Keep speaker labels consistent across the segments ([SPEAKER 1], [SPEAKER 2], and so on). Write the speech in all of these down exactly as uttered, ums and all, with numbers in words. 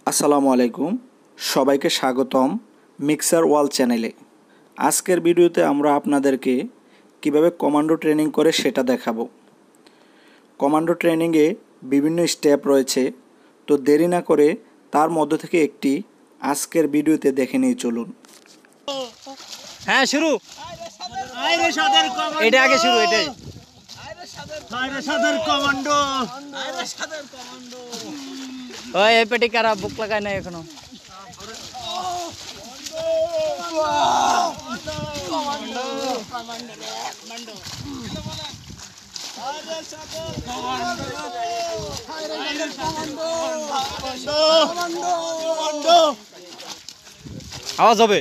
[SPEAKER 1] আসসালামু আলাইকুম, সবাইকে স্বাগতম মিক্সার ওয়াল চ্যানেলে। আজকের ভিডিওতে আমরা আপনাদেরকে কিভাবে কমান্ডো ট্রেনিং করে সেটা দেখাবো। কমান্ডো ট্রেনিংয়ে বিভিন্ন স্টেপ রয়েছে, তো দেরি না করে তার মধ্য থেকে একটি আজকের ভিডিওতে দেখে নিয়ে চলুন।
[SPEAKER 2] হ্যাঁ শুরু, এটা আগে শুরু, এটাই
[SPEAKER 3] কমান্ডো।
[SPEAKER 2] ওই এই পেটি কারা বুক লাগায় নাই এখনো। আওয়াজ হবে।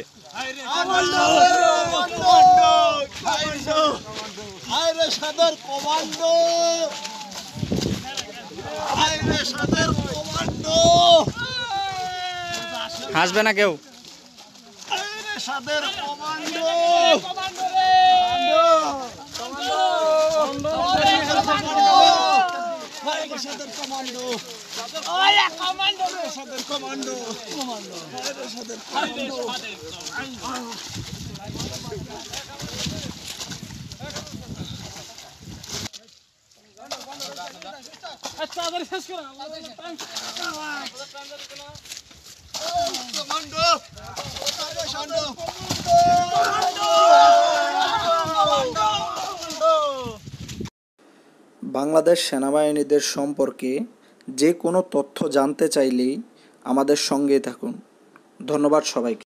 [SPEAKER 3] সাদর কমান্ডো, সাদর কমান্ডো।
[SPEAKER 2] হাসবে না কেউ।
[SPEAKER 3] সাদর কমান্ডো, সাদর কমান্ডো, কমান্ডো, সাদর কমান্ডো, কমান্ডো, সাদর কমান্ডো। আচ্ছা আবার শেষ করো। কমান্ডো, কমান্ডো,
[SPEAKER 1] বাংলাদেশ সেনাবাহিনীদের সম্পর্কে যে কোনো তথ্য জানতে চাইলেই আমাদের সঙ্গেই থাকুন। ধন্যবাদ সবাইকে।